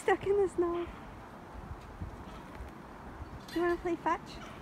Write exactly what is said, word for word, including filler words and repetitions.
stuck in the snow. Do you want to play fetch?